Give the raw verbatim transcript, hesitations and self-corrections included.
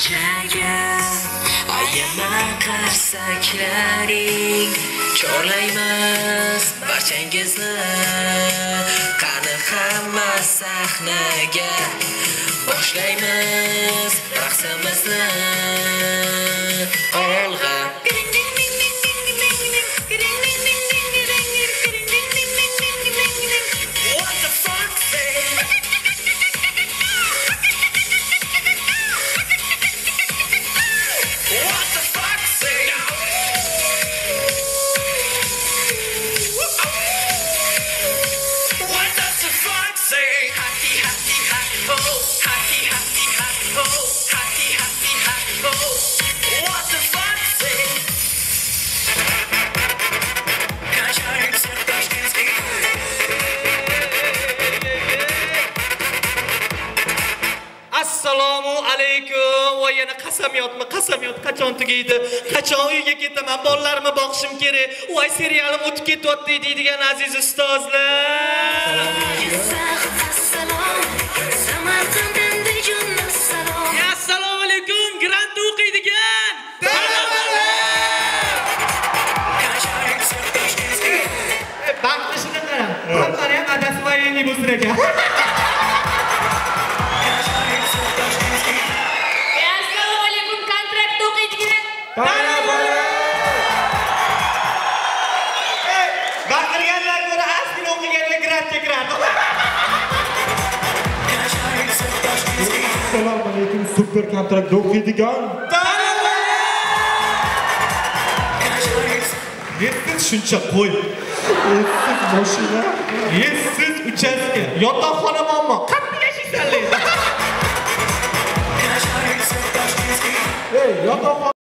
ko'chaga ayaman qarsaklaring chorlaymiz barchangizni qani hamma sahnaga boshlaymiz raqsimizni olg'a Assalomu alaykum. Voy yana qasamyotmi? Qasamyot qachon tugaydi? Qachon uyga ketaman? Bolalarimni boqishim kerak. Voy serialim o'tib ketyapti deydigan aziz ustozlar. Assalomu alaykum. Grant o'qiydigan talabalar. Baxtishini qarang. Hammalari ham adasi voyinli bo'lsin ekan. Baqirganlar ko'ra asli o'qiganlar grantga kiradi. Assalomu alaykum, super kontraktda o'qiydigan Yesiz shuncha qo'y, yesiz mashina, yesiz uchastka, yotoqxona muammo. Qanday yashaysan? ey yotoqxona